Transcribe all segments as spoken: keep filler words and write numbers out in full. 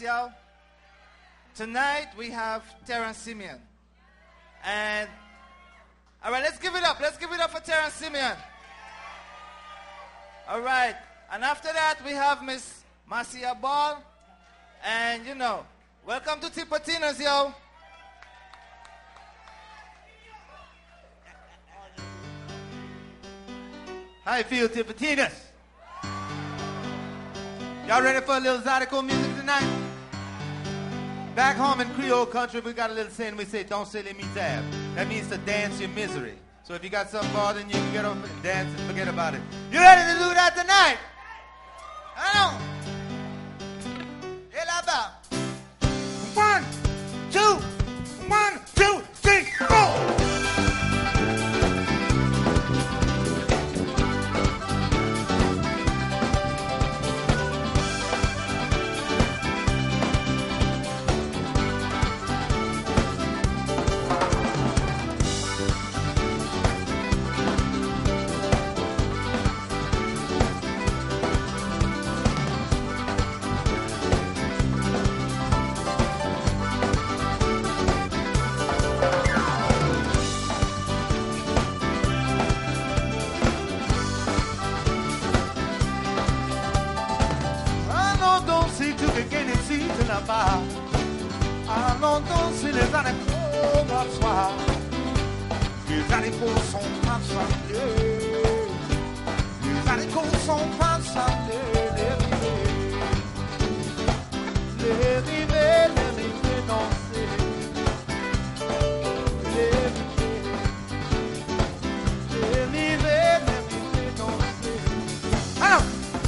y'all. Tonight we have Terrence Simeon. And, all right, let's give it up. Let's give it up for Terrence Simeon. All right. And after that, we have Miss Marcia Ball. And, you know, welcome to Tipitinas, yo. How you feel, Tipitinas? Y'all ready for a little Zydeco music tonight? Back home in Creole country, we got a little saying we say, don't say let me tab. That means to dance your misery. So if you got something bothering you, you can get up and dance and forget about it. You ready to do that tonight? I know. Hey, là-bas. One, two, one, two, three, four. Allons danser les haricots le soir. Les haricots sont pas salés. Les haricots sont pas salés. Les rivets, les rivets, les rivets danser. Les rivets, les rivets, les rivets danser. Alors!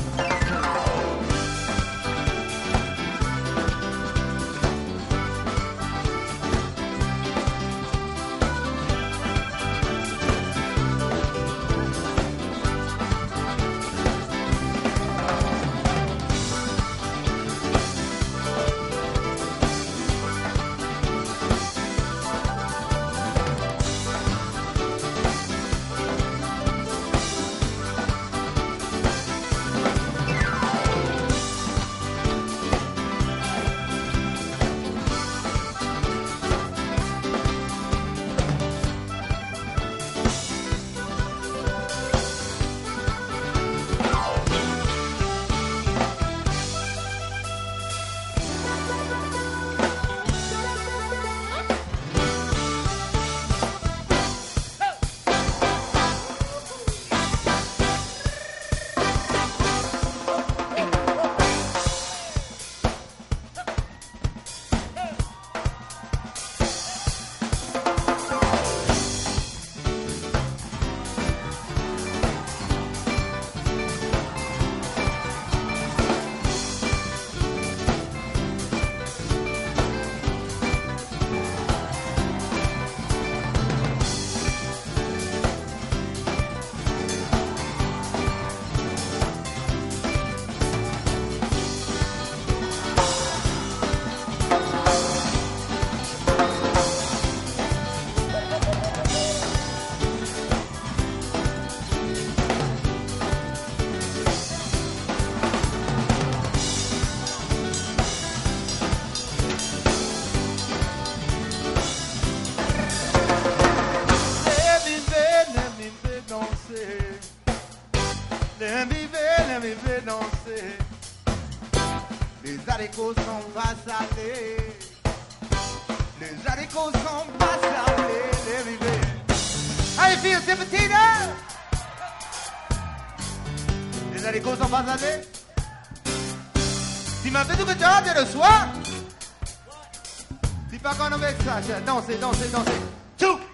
Let me ver, let me ver danser. Les haricots sont pas salés. Les haricots sont pas salés. Let me ver. How you feel, Tipitina? Les haricots sont pas salés. Tu m'as fait tout que tu as le soir. Tu pas qu'on avec ça, dansez, dansez, dansez. Tout.